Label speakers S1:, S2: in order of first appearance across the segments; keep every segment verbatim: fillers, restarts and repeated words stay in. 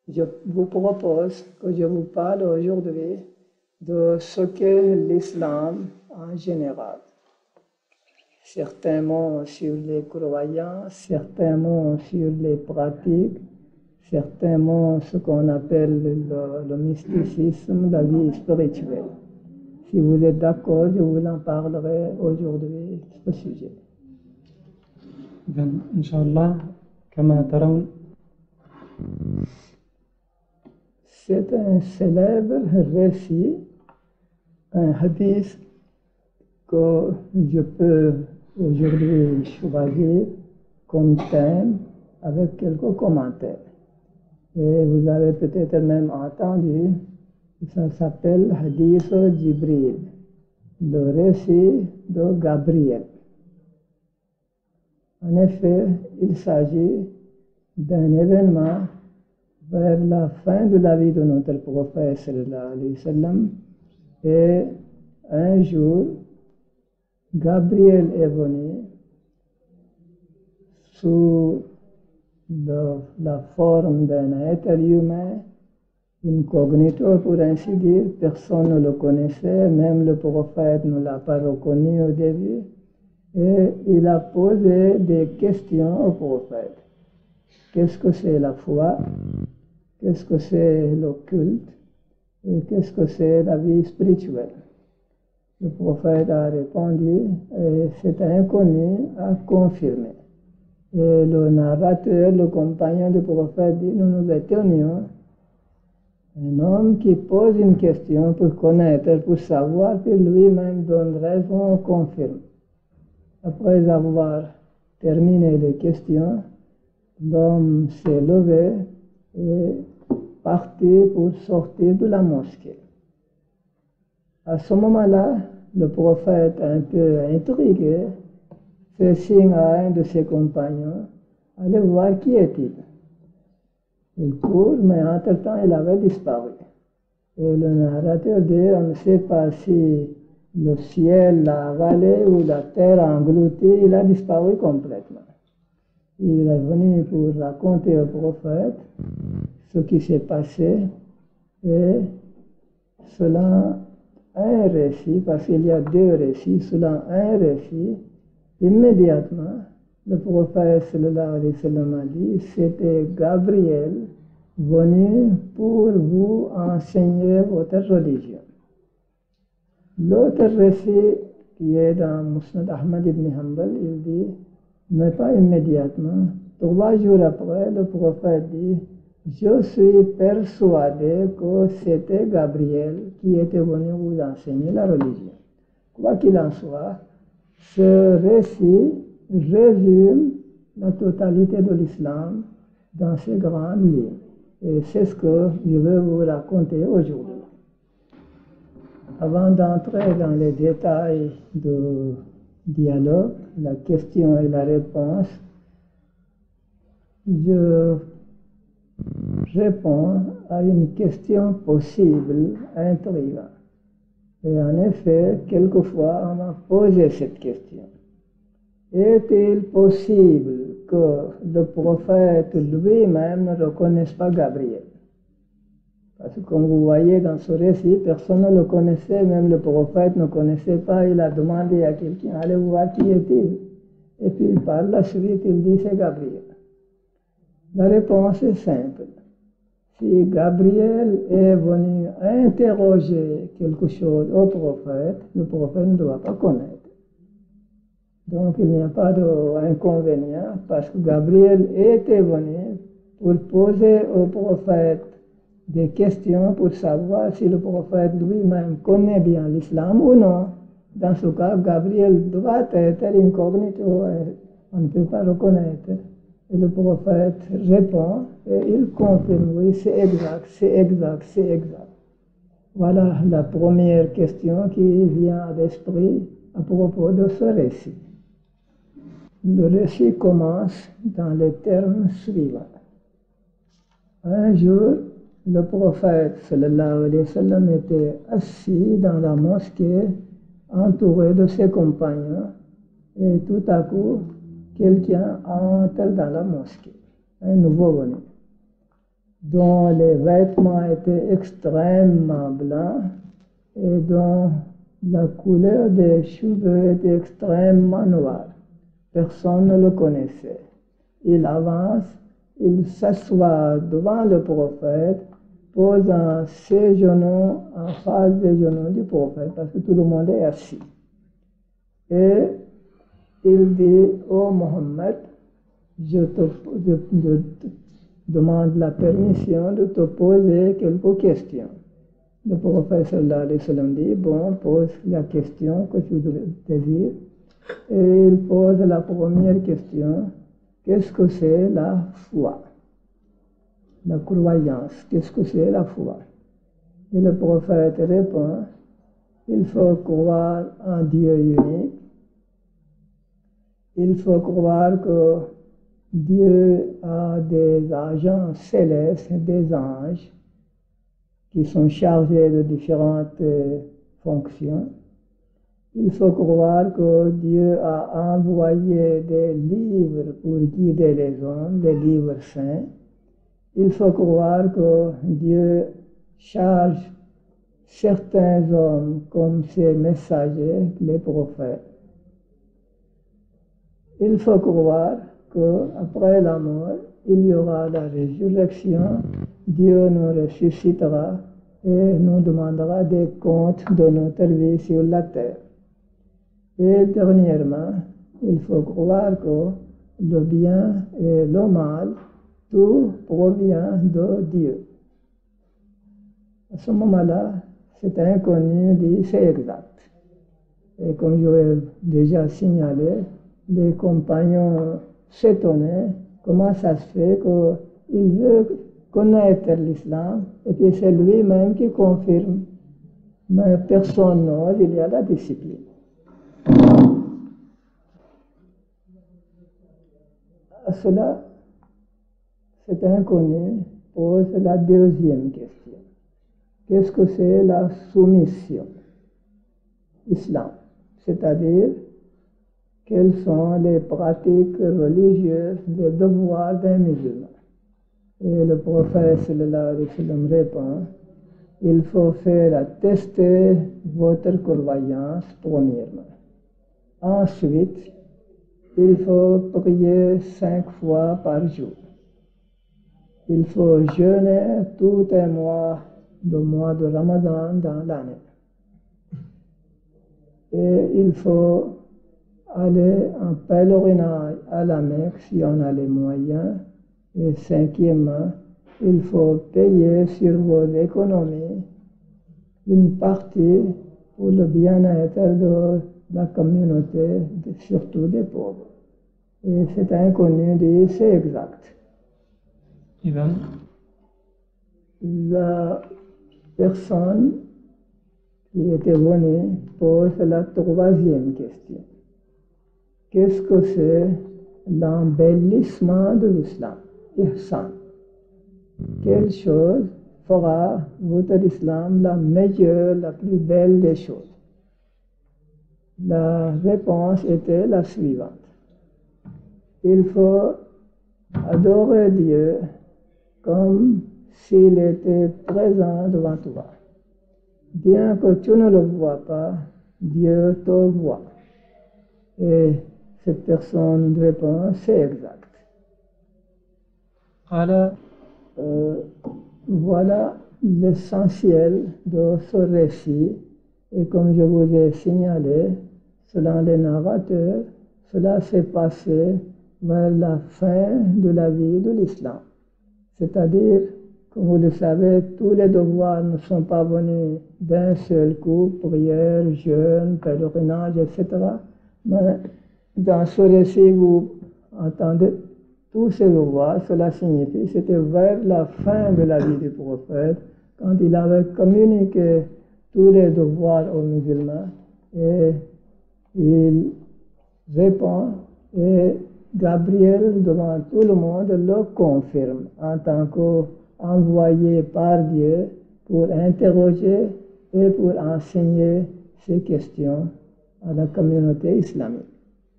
S1: je vous propose que je vous parle aujourd'hui de ce qu'est l'islam en général. Certains mots sur les croyants, certains mots sur les pratiques, certains mots ce qu'on appelle le, le mysticisme, la vie spirituelle. Si vous êtes d'accord, je vous en parlerai aujourd'hui ce sujet.
S2: إن شاء الله كما ترون.
S1: C'est un célèbre récit, un hadith que je peux aujourd'hui choisir comme thème avec quelques commentaires. Et vous avez peut-être même entendu, ça s'appelle Hadith Jibril, le récit de Gabriel. En effet, il s'agit d'un événement vers la fin de la vie de notre prophète sallallahu alayhi wa sallam, et un jour, Gabriel est venu sous de, la forme d'un être humain, incognito pour ainsi dire, personne ne le connaissait, même le prophète ne l'a pas reconnu au début, et il a posé des questions au prophète. Qu'est-ce que c'est la foi? Qu'est-ce que c'est le culte? Et qu'est-ce que c'est la vie spirituelle? Le prophète a répondu, et cet inconnu a confirmé. Et le narrateur, le compagnon du prophète dit, nous nous étonnions. Un homme qui pose une question pour connaître, pour savoir, puis lui-même donne raison, confirme. Après avoir terminé les questions, l'homme s'est levé et parti pour sortir de la mosquée. À ce moment-là, le prophète, un peu intrigué, fait signe à un de ses compagnons, allez voir qui est-il. Il court, mais entre-temps, il avait disparu. Et le narrateur dit, on ne sait pas si le ciel l'a avalé ou la terre a englouti, il a disparu complètement. Il est venu pour raconter au prophète ce qui s'est passé, et selon un récit, parce qu'il y a deux récits, selon un récit, immédiatement, le prophète sallallahu alayhi wa sallam a dit, c'était Gabriel venu pour vous enseigner votre religion. L'autre récit qui est dans Musnad Ahmad ibn Hanbal, il dit, mais pas immédiatement, trois jours après, le prophète dit, je suis persuadé que c'était Gabriel qui était venu vous enseigner la religion. Quoi qu'il en soit, ce récit résume la totalité de l'islam dans ces grandes lignes. Et c'est ce que je vais vous raconter aujourd'hui. Avant d'entrer dans les détails du dialogue, la question et la réponse, je réponds à une question possible, intrigante. Et en effet, quelquefois, on m'a posé cette question. Est-il possible que le prophète lui-même ne reconnaisse pas Gabriel? Parce que comme vous voyez dans ce récit, personne ne le connaissait, même le prophète ne connaissait pas. Il a demandé à quelqu'un, allez voir qui est-il? Et puis par la suite, il dit, c'est Gabriel. La réponse est simple. Si Gabriel est venu interroger quelque chose au prophète, le prophète ne doit pas connaître. Donc il n'y a pas d'inconvénient, parce que Gabriel était venu pour poser au prophète des questions pour savoir si le prophète lui-même connaît bien l'islam ou non. Dans ce cas, Gabriel doit être incognito, on ne peut pas reconnaître. Et le prophète répond et il confirme, oui, c'est exact, c'est exact, c'est exact. Voilà la première question qui vient à l'esprit à propos de ce récit. Le récit commence dans les termes suivants. Un jour, le prophète sallallahu alayhi wa sallam était assis dans la mosquée, entouré de ses compagnons, et tout à coup, quelqu'un entre dans la mosquée, un nouveau venu. dont les vêtements étaient extrêmement blancs et dont la couleur des cheveux était extrêmement noire. Personne ne le connaissait. Il avance, il s'assoit devant le prophète, posant ses genoux en face des genoux du prophète, parce que tout le monde est assis. Et il dit, ô Mohammed, je te, je, je te demande la permission de te poser quelques questions. Le prophète sallallahu alayhi wa sallam dit, bon, pose la question que tu désires. Et il pose la première question, qu'est-ce que c'est la foi? La croyance, qu'est-ce que c'est la foi? Et le prophète répond, il faut croire en Dieu unique, il faut croire que Dieu a des agents célestes, des anges, qui sont chargés de différentes fonctions. Il faut croire que Dieu a envoyé des livres pour guider les hommes, les livres saints. Il faut croire que Dieu charge certains hommes comme ses messagers, les prophètes. Il faut croire qu'après la mort, il y aura la résurrection, Dieu nous ressuscitera et nous demandera des comptes de notre vie sur la terre. Et dernièrement, il faut croire que le bien et le mal, tout provient de Dieu. À ce moment-là, cet inconnu dit c'est exact. Et comme je l'ai déjà signalé, les compagnons s'étonnaient comment ça se fait qu'il veut connaître l'islam et puis c'est lui-même qui confirme. Mais personne n'ose, il y a la discipline. À cela, cet inconnu pose la deuxième question. Qu'est-ce que c'est la soumission? Islam, c'est-à-dire quelles sont les pratiques religieuses, les devoirs d'un musulman. Et le prophète sallallahu alayhi wa sallam répond, il faut faire tester votre croyance premièrement. Ensuite, il faut prier cinq fois par jour. Il faut jeûner tout un mois, le mois de Ramadan dans l'année. Et il faut aller en pèlerinage à la Mecque si on a les moyens. Et cinquièmement, il faut payer sur vos économies une partie pour le bien-être de la communauté, surtout des pauvres. Et cet inconnu dit, c'est exact.
S2: إذن
S1: La personne qui était venue pose la troisième question. Qu'est-ce que c'est l'embellissement de l'islam? Ihsan. Quelle chose fera votre islam la meilleure, la plus belle des choses? La réponse était la suivante. Il faut adorer Dieu comme s'il était présent devant toi. Bien que tu ne le vois pas, Dieu te voit. Et cette personne répond, c'est exact.
S2: قال
S1: Euh, voilà l'essentiel de ce récit. Et comme je vous ai signalé, selon les narrateurs, cela s'est passé vers la fin de la vie de l'islam. C'est-à-dire, comme vous le savez, tous les devoirs ne sont pas venus d'un seul coup, prière, jeûne, pèlerinage, et cetera. Mais dans ce récit, vous entendez tous ces devoirs, cela signifie, c'était vers la fin de la vie du prophète, quand il avait communiqué tous les devoirs aux musulmans, et il répond, et Gabriel, devant tout le monde, le confirme en tant qu'envoyé par Dieu pour interroger et pour enseigner ces questions à la communauté islamique.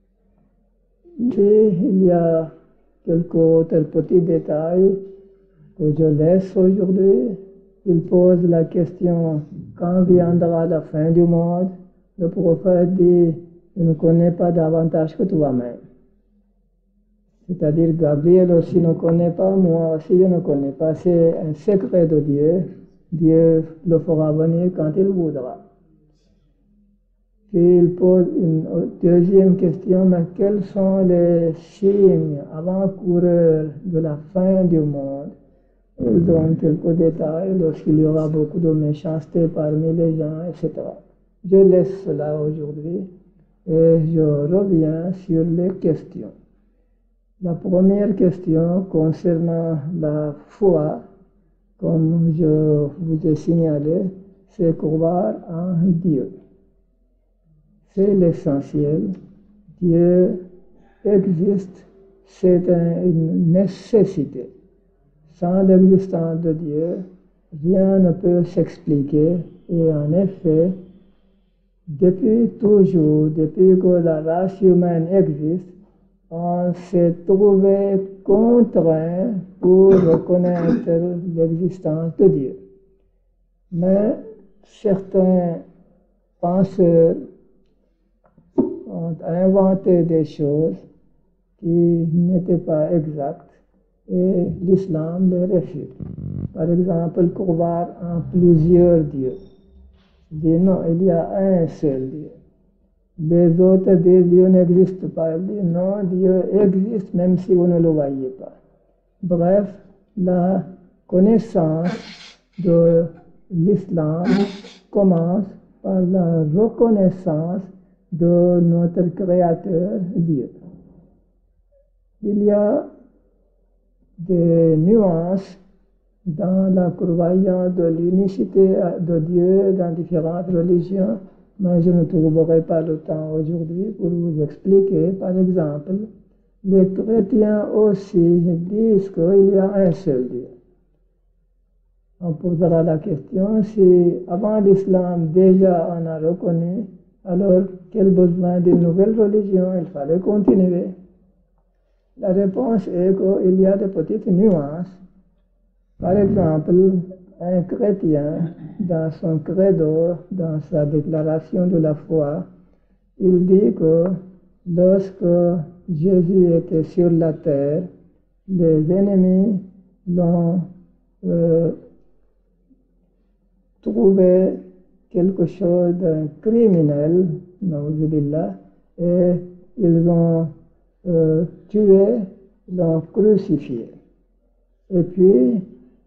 S1: Et il y a quelques autres petits détails que je laisse aujourd'hui. Il pose la question quand viendra la fin du monde. Le prophète dit je ne connais pas davantage que toi-même. C'est-à-dire Gabriel aussi ne connaît pas, moi aussi je ne connais pas. C'est un secret de Dieu. Dieu le fera venir quand il voudra. Puis il pose une deuxième question, mais quels sont les signes avant-coureurs de la fin du monde? Il donne quelques détails lorsqu'il y aura beaucoup de méchanceté parmi les gens, et cetera. Je laisse cela aujourd'hui et je reviens sur les questions. La première question concernant la foi, comme je vous ai signalé, c'est croire en Dieu. C'est l'essentiel. Dieu existe, c'est une nécessité. Sans l'existence de Dieu, rien ne peut s'expliquer. Et en effet, depuis toujours, depuis que la race humaine existe, on s'est trouvé contraint pour reconnaître l'existence de Dieu. Mais certains penseurs ont inventé des choses qui n'étaient pas exactes et l'islam les refute. Par exemple, croire en plusieurs dieux. Dit non, il y a un seul Dieu. Les autres disent Dieu n'existe pas. Il dit non, Dieu existe même si vous ne le voyez pas. Bref, la connaissance de l'islam commence par la reconnaissance de notre Créateur Dieu. Il y a des nuances dans la croyance de l'unicité de Dieu dans différentes religions, mais je ne trouverai pas le temps aujourd'hui pour vous expliquer. Par exemple, les chrétiens aussi disent qu'il y a un seul Dieu. On posera la question si avant l'islam déjà on a reconnu, alors quel besoin d'une nouvelle religion, il fallait continuer. La réponse est qu'il y a des petites nuances. Par exemple, un chrétien, dans son credo, dans sa déclaration de la foi, il dit que lorsque Jésus était sur la terre, les ennemis l'ont euh, trouvé quelque chose d'un criminel, na'uzubillah, et ils l'ont euh, tué, l'ont crucifié. Et puis,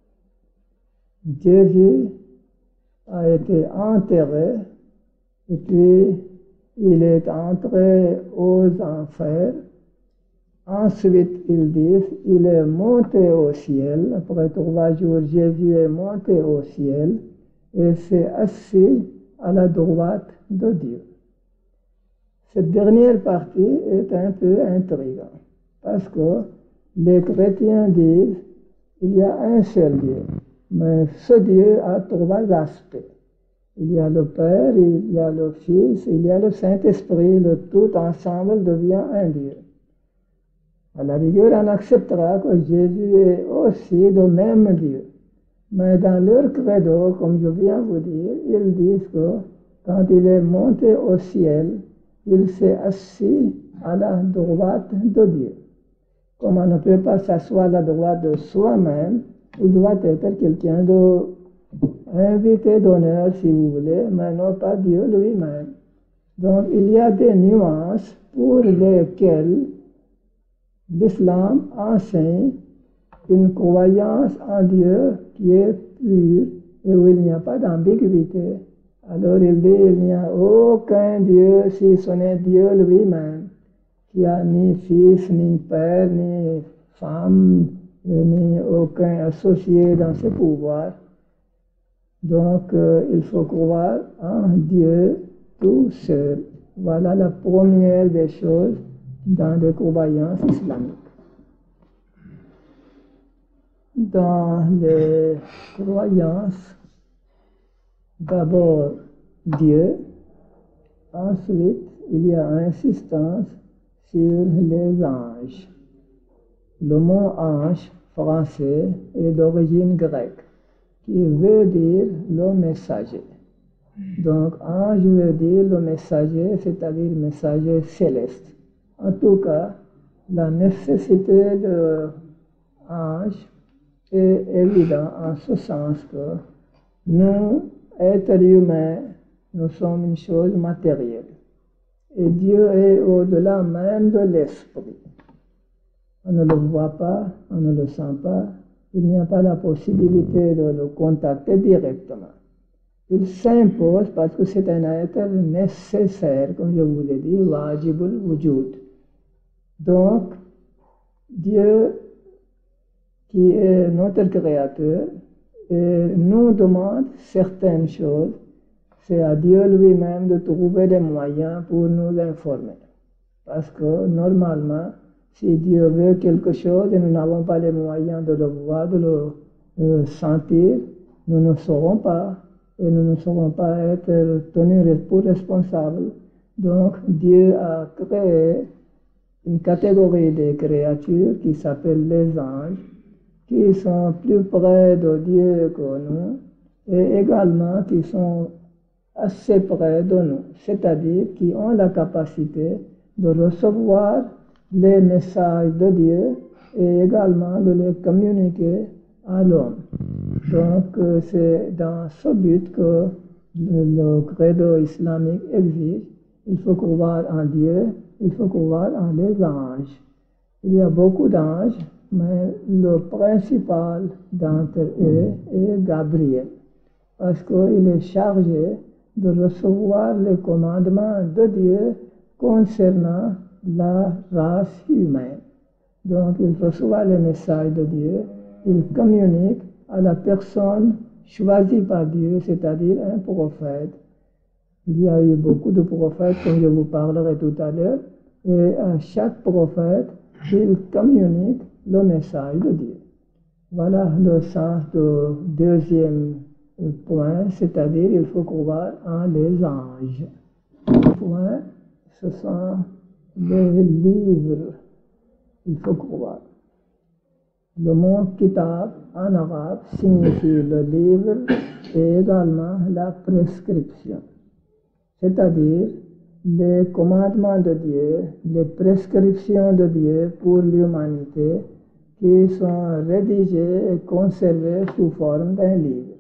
S1: Jésus a été enterré, et puis il est entré aux enfers. Ensuite, ils disent, il est monté au ciel. Après trois jours, Jésus est monté au ciel et s'est assis à la droite de Dieu. Cette dernière partie est un peu intrigante, parce que les chrétiens disent, il y a un seul Dieu. Mais ce Dieu a trois aspects. Il y a le Père, il y a le Fils, il y a le Saint-Esprit. Le tout ensemble devient un Dieu. À la rigueur, on acceptera que Jésus est aussi le même Dieu. Mais dans leur credo, comme je viens vous dire, ils disent que quand il est monté au ciel, il s'est assis à la droite de Dieu. Comme on ne peut pas s'asseoir à la droite de soi-même, il doit être quelqu'un de invité d'honneur, si vous voulez, mais non pas Dieu lui-même. Donc, il y a des nuances pour lesquelles l'islam enseigne une croyance en Dieu qui est pure et où il n'y a pas d'ambiguïté. Alors, il dit, il n'y a aucun Dieu si ce n'est Dieu lui-même, qui a ni fils, ni père, ni femme, ni aucun associé dans ses pouvoirs. Donc, euh, il faut croire en Dieu tout seul. Voilà la première des choses dans les croyances islamiques. Dans les croyances, d'abord Dieu, ensuite il y a insistance sur les anges. Le mot ange français est d'origine grecque, qui veut dire le messager. Donc, ange veut dire le messager, c'est-à-dire messager céleste. En tout cas, la nécessité de ange est évidente en ce sens que nous, êtres humains, nous sommes une chose matérielle. Et Dieu est au-delà même de l'esprit. On ne le voit pas, on ne le sent pas, il n'y a pas la possibilité de le contacter directement. Il s'impose parce que c'est un être nécessaire, comme je vous l'ai dit, wajibul wujud. Donc, Dieu, qui est notre créateur, et nous demande certaines choses. C'est à Dieu lui-même de trouver des moyens pour nous informer. Parce que normalement, si Dieu veut quelque chose et nous n'avons pas les moyens de le voir, de le euh, sentir, nous ne saurons pas et nous ne saurons pas être tenus pour responsables. Donc Dieu a créé une catégorie de créatures qui s'appellent les anges, qui sont plus près de Dieu que nous et également qui sont assez près de nous, c'est-à-dire qui ont la capacité de recevoir les messages de Dieu et également de les communiquer à l'homme. Donc c'est dans ce but que le, le credo islamique exige. Il faut croire en Dieu, il faut croire en les anges. Il y a beaucoup d'anges, mais le principal d'entre eux est Gabriel, parce qu'il est chargé de recevoir les commandements de Dieu concernant la race humaine. Donc il reçoit les messages de Dieu, il communique à la personne choisie par Dieu, c'est-à-dire un prophète. Il y a eu beaucoup de prophètes, comme je vous parlerai tout à l'heure, et à chaque prophète, il communique le message de Dieu. Voilà le sens du deuxième point, c'est-à-dire il faut croire en les anges. Point, ce sont les livres, il faut croire. Le mot kitab en arabe signifie le livre et également la prescription, c'est-à-dire les commandements de Dieu, les prescriptions de Dieu pour l'humanité qui sont rédigées et conservées sous forme d'un livre.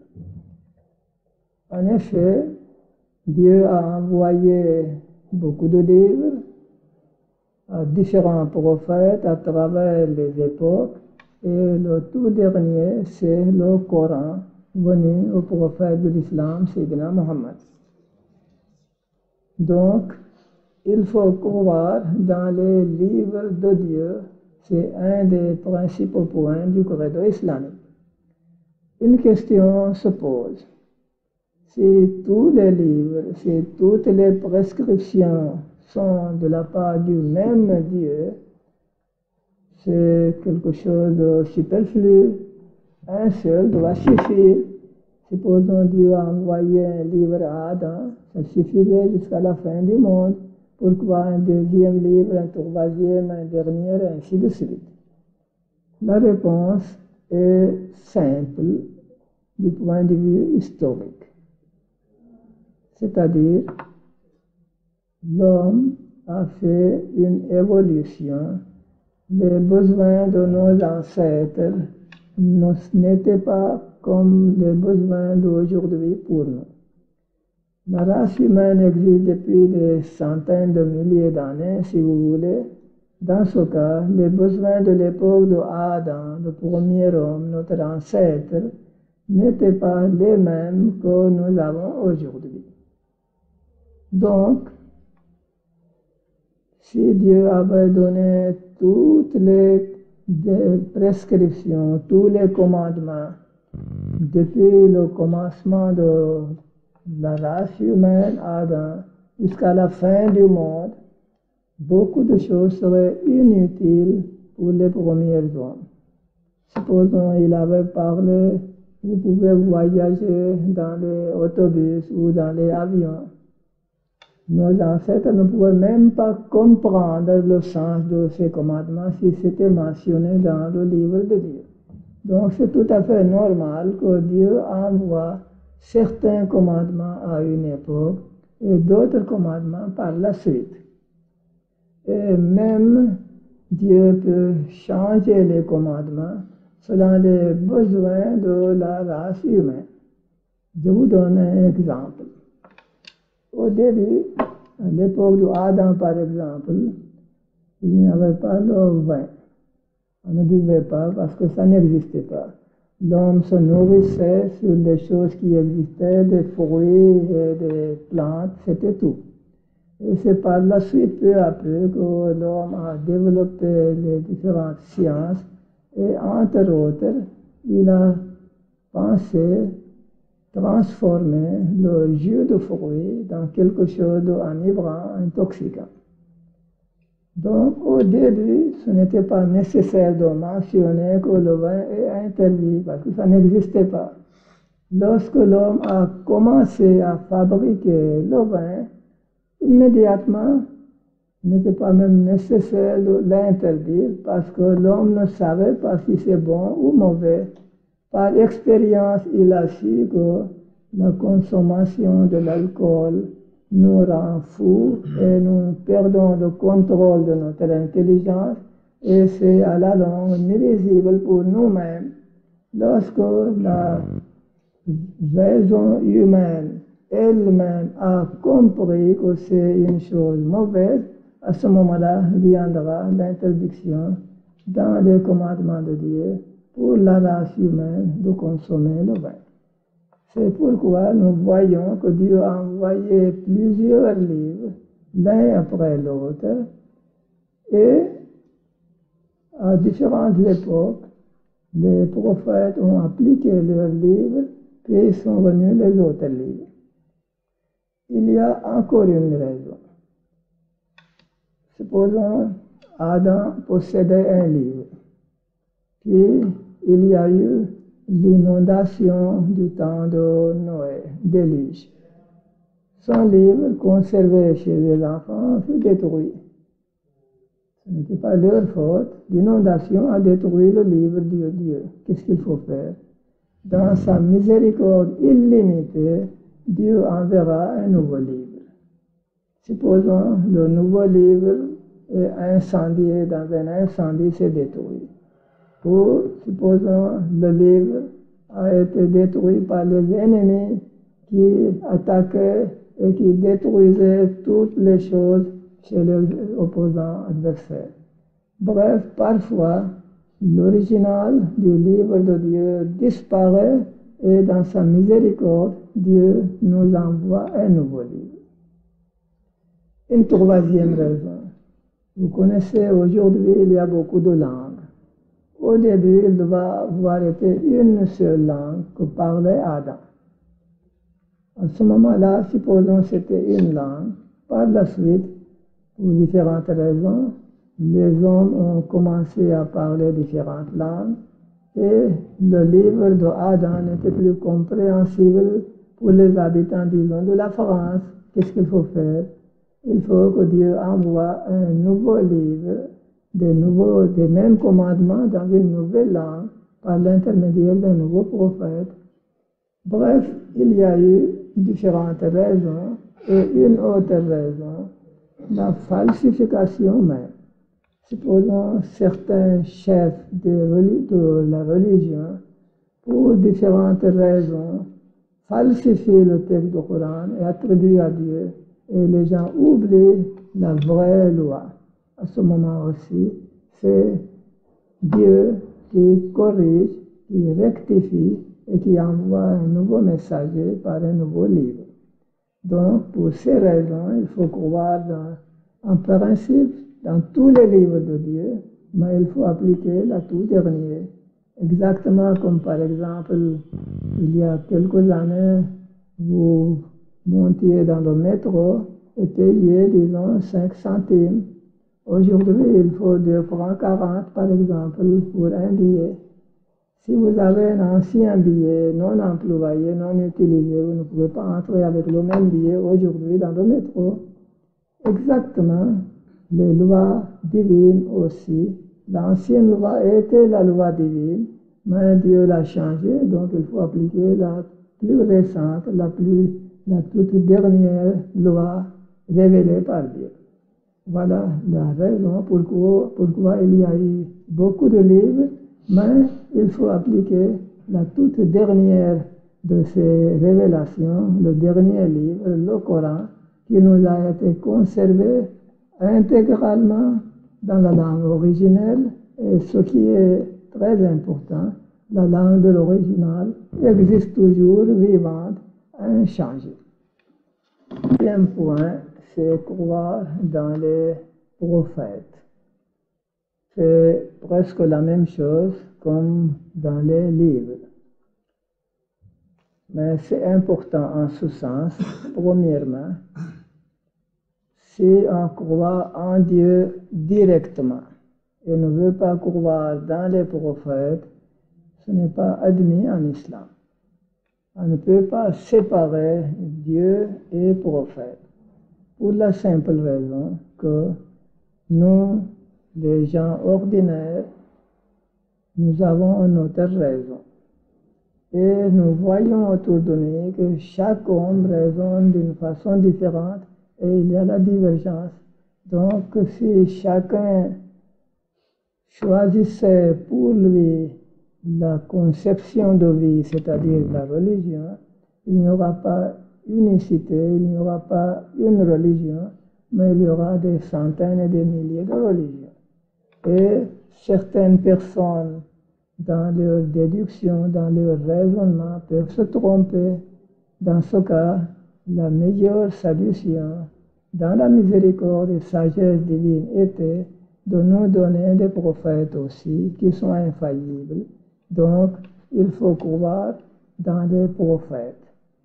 S1: En effet, Dieu a envoyé beaucoup de livres à différents prophètes à travers les époques et le tout dernier, c'est le Coran venu au prophète de l'islam, Sayyidina Muhammad. Donc, il faut croire dans les livres de Dieu, c'est un des principaux points du credo islamique. Une question se pose. Si tous les livres, si toutes les prescriptions sont de la part du même Dieu, c'est quelque chose de superflu. Un seul doit suffire. Supposons Dieu a envoyé un livre à Adam, ça suffirait jusqu'à la fin du monde. Pourquoi un deuxième livre, un troisième, un dernier, et ainsi de suite? La réponse est simple du point de vue historique. C'est-à-dire, l'homme a fait une évolution. Les besoins de nos ancêtres n'étaient pas comme les besoins d'aujourd'hui pour nous. La race humaine existe depuis des centaines de milliers d'années, si vous voulez. Dans ce cas, les besoins de l'époque de Adam, le premier homme, notre ancêtre, n'étaient pas les mêmes que nous avons aujourd'hui. Donc, si Dieu avait donné toutes les prescriptions, tous les commandements, depuis le commencement de la race humaine, Adam, jusqu'à la fin du monde, beaucoup de choses seraient inutiles pour les premiers hommes. Supposons qu'il avait parlé, vous pouvez voyager dans les autobus ou dans les avions. Nos ancêtres ne pouvaient même pas comprendre le sens de ces commandements si c'était mentionné dans le livre de Dieu. Donc c'est tout à fait normal que Dieu envoie certains commandements à une époque et d'autres commandements par la suite. Et même Dieu peut changer les commandements selon les besoins de la race humaine. Je vous donne un exemple. Au début, à l'époque d'Adam par exemple, il n'y avait pas le vin. On ne buvait pas parce que ça n'existait pas. L'homme se nourrissait sur des choses qui existaient, des fruits et des plantes, c'était tout. Et c'est par la suite, peu à peu, que l'homme a développé les différentes sciences et entre autres, il a pensé transformer le jus de fruits dans quelque chose d'enivrant, intoxiquant. Donc, au début, ce n'était pas nécessaire de mentionner que le vin est interdit, parce que ça n'existait pas. Lorsque l'homme a commencé à fabriquer le vin, immédiatement, il n'était pas même nécessaire de l'interdire, parce que l'homme ne savait pas si c'est bon ou mauvais. Par expérience, il a su que la consommation de l'alcool nous rend fous et nous perdons le contrôle de notre intelligence et c'est à la longue nuisible pour nous-mêmes. Lorsque la raison humaine elle-même a compris que c'est une chose mauvaise, à ce moment-là viendra l'interdiction dans les commandements de Dieu pour la race humaine de consommer le vin. C'est pourquoi nous voyons que Dieu a envoyé plusieurs livres, l'un après l'autre, et à différentes époques, les prophètes ont appliqué leurs livres, puis sont venus les autres livres. Il y a encore une raison. Supposons Adam possédait un livre, puis il y a eu l'inondation du temps de Noé, déluge. Son livre, conservé chez les enfants, fut détruit. Ce n'était pas leur faute. L'inondation a détruit le livre de Dieu. Qu'est-ce qu'il faut faire? Dans sa miséricorde illimitée, Dieu enverra un nouveau livre. Supposons le nouveau livre est incendié dans un incendie, c'est détruit. Ou supposons le livre a été détruit par les ennemis qui attaquaient et qui détruisaient toutes les choses chez les opposants adversaires. Bref, parfois, l'original du livre de Dieu disparaît et dans sa miséricorde, Dieu nous envoie un nouveau livre. Une troisième raison. Vous connaissez, aujourd'hui, il y a beaucoup de langues. Au début, il doit avoir été une seule langue que parlait Adam. À ce moment-là, supposons que c'était une langue. Par la suite, pour différentes raisons, les hommes ont commencé à parler différentes langues et le livre de Adam n'était plus compréhensible pour les habitants, disons, de la France. Qu'est-ce qu'il faut faire? Il faut que Dieu envoie un nouveau livre, des, nouveaux, des mêmes commandements dans une nouvelle langue par l'intermédiaire d'un nouveau prophète. Bref, il y a eu différentes raisons et une autre raison, la falsification même. Supposons certains chefs de, de la religion, pour différentes raisons, falsifient le texte du Coran et attribuent à Dieu, et les gens oublient la vraie loi. À ce moment aussi, c'est Dieu qui corrige, qui rectifie et qui envoie un nouveau messager par un nouveau livre. Donc, pour ces raisons, il faut croire dans, en principe dans tous les livres de Dieu, mais il faut appliquer la tout dernier. Exactement comme par exemple, il y a quelques années, vous montiez dans le métro et payiez, disons, cinq centimes. Aujourd'hui, il faut deux francs quarante, par exemple, pour un billet. Si vous avez un ancien billet non employé, non utilisé, vous ne pouvez pas entrer avec le même billet aujourd'hui dans le métro. Exactement, les lois divines aussi. L'ancienne loi était la loi divine Mais Dieu l'a changé, donc il faut appliquer la plus récente, la, plus, la toute dernière loi révélée par Dieu. Voilà la raison pourquoi, pourquoi il y a eu beaucoup de livres, mais il faut appliquer la toute dernière de ces révélations, le dernier livre, le Coran, qui nous a été conservé intégralement dans la langue originelle, et ce qui est très important, la langue de l'original existe toujours vivante, inchangée. Deuxième point, c'est croire dans les prophètes. C'est presque la même chose comme dans les livres. Mais c'est important en ce sens, premièrement, si on croit en Dieu directement et ne veut pas croire dans les prophètes, ce n'est pas admis en islam. On ne peut pas séparer Dieu et prophète, pour la simple raison que nous, les gens ordinaires, nous avons notre raison. Et nous voyons autour de nous que chaque homme raisonne d'une façon différente et il y a la divergence. Donc, si chacun choisissait pour lui la conception de vie, c'est-à-dire la religion, il n'y aura pas unicité, il n'y aura pas une religion, mais il y aura des centaines et des milliers de religions. Et certaines personnes, dans leur déduction, dans leur raisonnement, peuvent se tromper. Dans ce cas, la meilleure solution, dans la miséricorde et sagesse divine, était de nous donner des prophètes aussi, qui sont infaillibles. Donc, il faut croire dans les prophètes.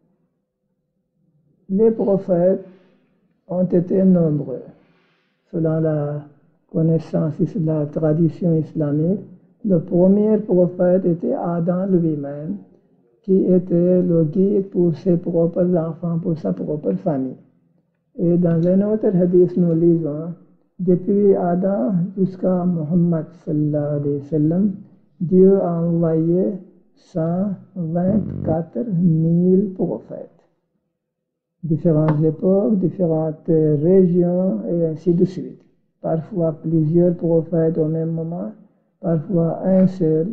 S1: Les prophètes ont été nombreux. Selon la connaissance, la tradition islamique, le premier prophète était Adam lui-même, qui était le guide pour ses propres enfants, pour sa propre famille. Et dans un autre hadith, nous lisons, depuis Adam jusqu'à Muhammad sallallahu alayhi wa sallam, Dieu a envoyé cent vingt-quatre mille prophètes. Différentes époques, différentes régions, et ainsi de suite. Parfois plusieurs prophètes au même moment, parfois un seul.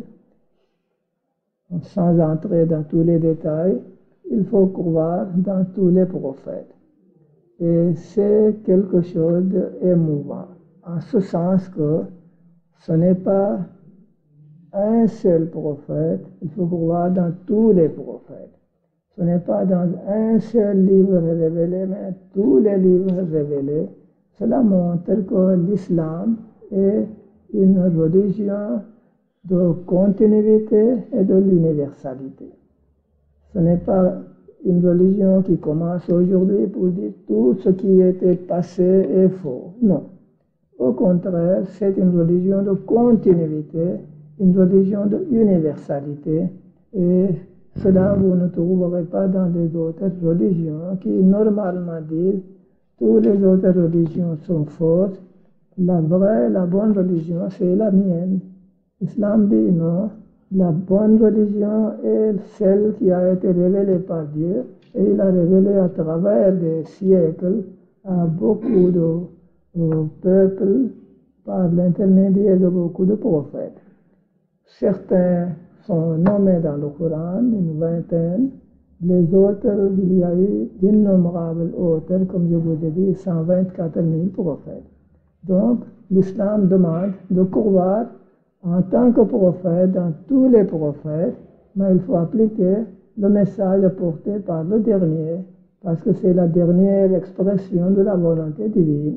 S1: Sans entrer dans tous les détails, il faut croire dans tous les prophètes. Et c'est quelque chose d'émouvant, en ce sens que ce n'est pas un seul prophète, il faut croire dans tous les prophètes. Ce n'est pas dans un seul livre révélé, mais tous les livres révélés. Cela montre que l'islam est une religion de continuité et de l'universalité. Ce n'est pas une religion qui commence aujourd'hui pour dire tout ce qui était passé est faux. Non. Au contraire, c'est une religion de continuité, une religion de universalité, et cela vous ne trouverez pas dans les autres religions qui normalement disent toutes les autres religions sont fausses. La vraie, la bonne religion, c'est la mienne. L'islam dit non, la bonne religion est celle qui a été révélée par Dieu, et il a révélé à travers des siècles à beaucoup de euh, peuples par l'intermédiaire de beaucoup de prophètes. Certains sont nommés dans le Coran, une vingtaine. Les autres, il y a eu d'innombrables autres, comme je vous ai dit, cent vingt-quatre mille prophètes. Donc, l'islam demande de croire en tant que prophète dans tous les prophètes, mais il faut appliquer le message apporté par le dernier, parce que c'est la dernière expression de la volonté divine.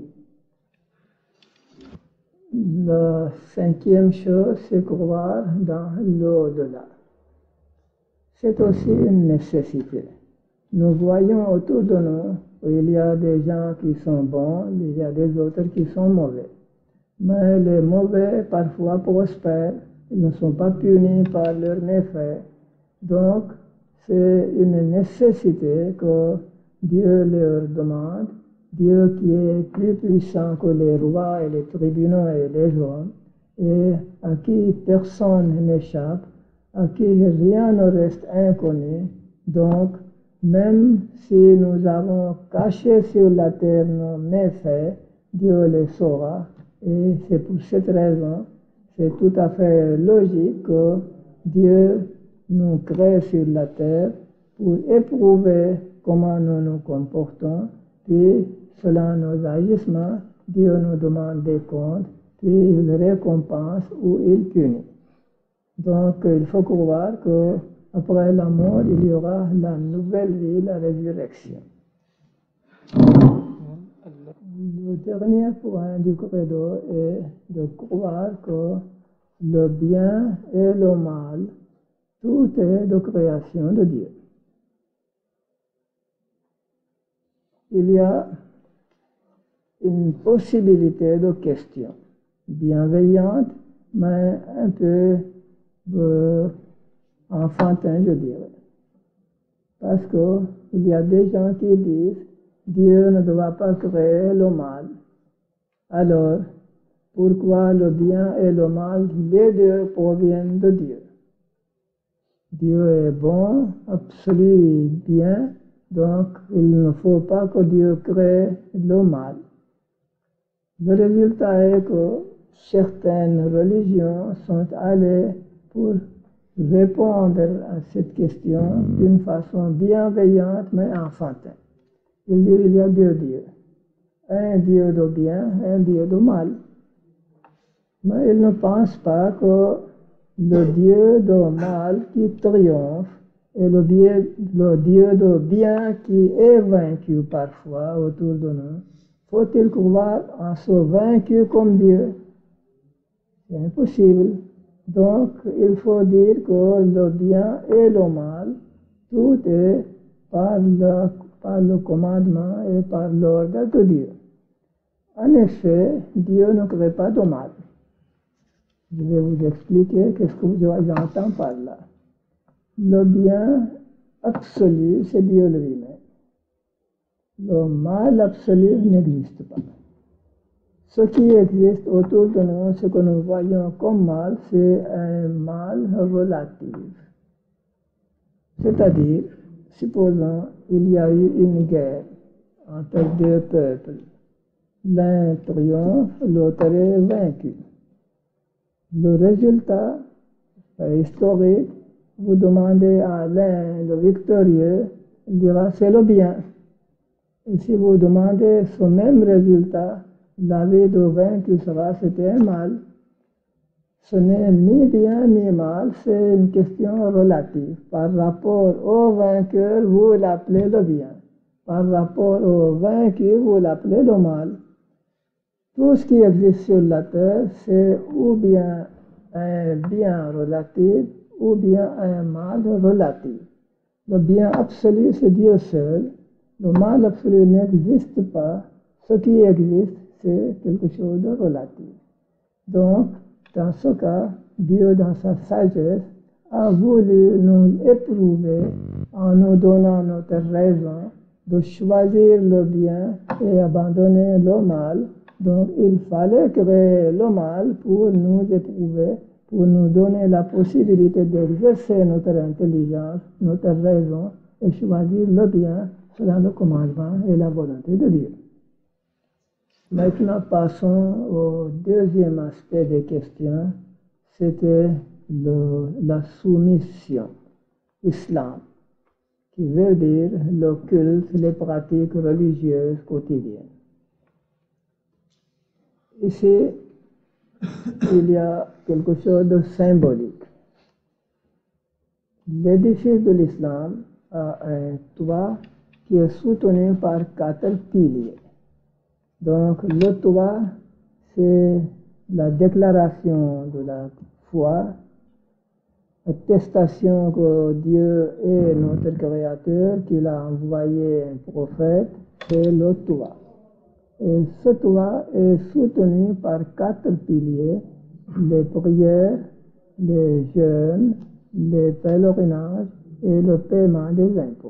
S1: La cinquième chose, c'est croire dans l'au-delà. C'est aussi une nécessité. Nous voyons autour de nous qu'il y a des gens qui sont bons, il y a des autres qui sont mauvais. Mais les mauvais, parfois, prospèrent. Ils ne sont pas punis par leurs méfaits. Donc, c'est une nécessité que Dieu leur demande. Dieu qui est plus puissant que les rois et les tribunaux et les hommes, et à qui personne n'échappe, à qui rien ne reste inconnu. Donc, même si nous avons caché sur la terre nos méfaits, Dieu les saura. Et c'est pour cette raison, c'est tout à fait logique que Dieu nous crée sur la terre pour éprouver comment nous nous comportons, puis selon nos agissements, Dieu nous demande des comptes, puis il récompense ou il punit. Donc il faut croire qu'après la mort, il y aura la nouvelle vie, la résurrection. Le dernier point du credo est de croire que le bien et le mal, tout est de création de Dieu. Il y a une possibilité de question bienveillante, mais un peu euh, enfantin, je dirais. Parce qu'il y a des gens qui disent Dieu ne doit pas créer le mal. Alors, pourquoi le bien et le mal, les deux proviennent de Dieu? Dieu est bon, absolu bien, donc il ne faut pas que Dieu crée le mal. Le résultat est que certaines religions sont allées pour répondre à cette question d'une façon bienveillante mais enfantine. Ils disent qu'il y a deux dieux, un Dieu de bien, un Dieu de mal. Mais ils ne pensent pas que le Dieu de mal qui triomphe et le Dieu, le Dieu de bien qui est vaincu parfois autour de nous. Faut-il croire en ce vaincu comme Dieu? C'est impossible. Donc, il faut dire que le bien et le mal, tout est par le, par le commandement et par l'ordre de Dieu. En effet, Dieu ne crée pas de mal. Je vais vous expliquer qu'est-ce que j'entends par là. Le bien absolu, c'est Dieu lui-même. Le mal absolu n'existe pas. Ce qui existe autour de nous, ce que nous voyons comme mal, c'est un mal relatif. C'est-à-dire, supposons il y a eu une guerre entre deux peuples. L'un triomphe, l'autre est vaincu. Le résultat est historique. Vous demandez à l'un, le victorieux, il dira c'est le bien. Et si vous demandez ce même résultat, la vie de vaincu sera c'était un mal. Ce n'est ni bien ni mal, c'est une question relative. Par rapport au vainqueur, vous l'appelez le bien. Par rapport au vaincu, vous l'appelez le mal. Tout ce qui existe sur la terre, c'est ou bien un bien relatif, ou bien un mal relatif. Le bien absolu, c'est Dieu seul. Le mal absolu n'existe pas. Ce qui existe, c'est quelque chose de relatif. Donc, dans ce cas, Dieu, dans sa sagesse, a voulu nous éprouver en nous donnant notre raison de choisir le bien et abandonner le mal. Donc, il fallait créer le mal pour nous éprouver, pour nous donner la possibilité d'exercer notre intelligence, notre raison, et choisir le bien selon le commandement et la volonté de Dieu. Maintenant, passons au deuxième aspect des questions, c'était le, la soumission, islam, qui veut dire le culte, les pratiques religieuses quotidiennes. Ici, il y a quelque chose de symbolique. L'édifice de l'islam a un toit qui est soutenu par quatre piliers. Donc, le toit, c'est la déclaration de la foi, attestation que Dieu est notre Créateur, qu'il a envoyé un prophète, c'est le toit. Et ce toit est soutenu par quatre piliers, les prières, les jeûnes, les pèlerinages et le paiement des impôts.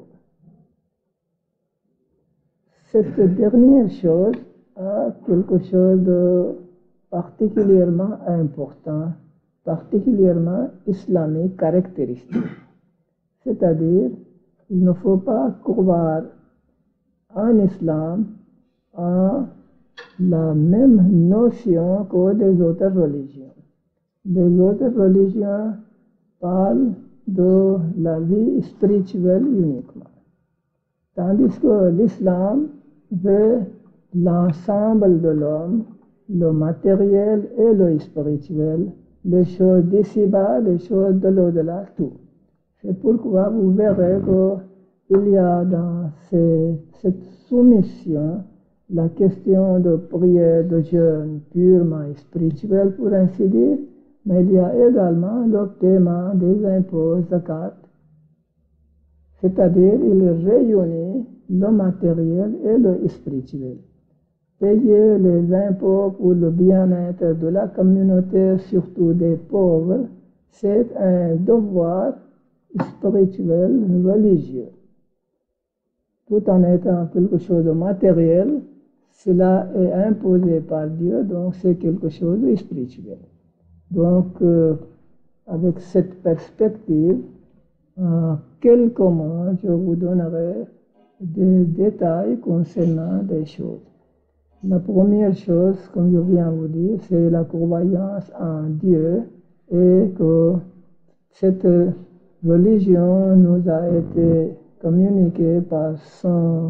S1: Cette dernière chose a quelque chose de particulièrement important particulièrement islamiques caractéristiques. C'est-à-dire, il ne faut pas croire en islam en la même notion que des autres religions. Les autres religions parlent de la vie spirituelle uniquement, tandis que l'islam veut l'ensemble de l'homme, le matériel et le spirituel, les choses d'ici-bas, les choses de l'au-delà, tout. C'est pourquoi vous verrez qu'il y a dans ces, cette soumission la question de prière, de jeûne purement spirituel, pour ainsi dire, mais il y a également le paiement des impôts, zakat, c'est-à-dire il réunit le matériel et le spirituel. Payer les impôts pour le bien-être de la communauté, surtout des pauvres, c'est un devoir spirituel, religieux. Tout en étant quelque chose de matériel, cela est imposé par Dieu, donc c'est quelque chose de spirituel. Donc, euh, avec cette perspective, en quelques mots, je vous donnerai des détails concernant des choses. La première chose, comme je viens de vous dire, c'est la croyance en Dieu et que cette religion nous a été communiquée par son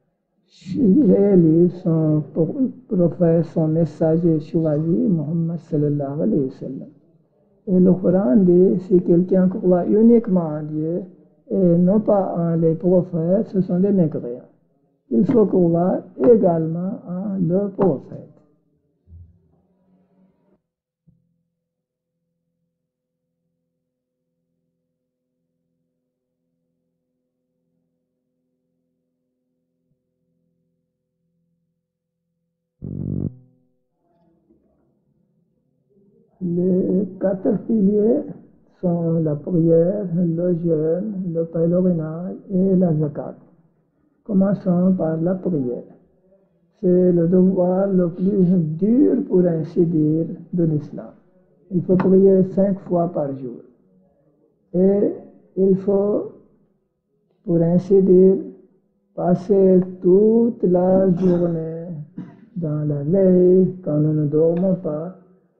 S1: élu, son prophète, son messager choisi, Muhammad sallallahu alayhi wa sallam. Et le Coran dit, si quelqu'un croit uniquement en Dieu et non pas en les prophètes, ce sont des mécréants. Il faut croire également en le prophète. Les quatre piliers sont la prière, le jeûne, le pèlerinage et la zakat. Commençons par la prière. C'est le devoir le plus dur, pour ainsi dire, de l'islam. Il faut prier cinq fois par jour. Et il faut, pour ainsi dire, passer toute la journée dans la veille, quand nous ne dormons pas,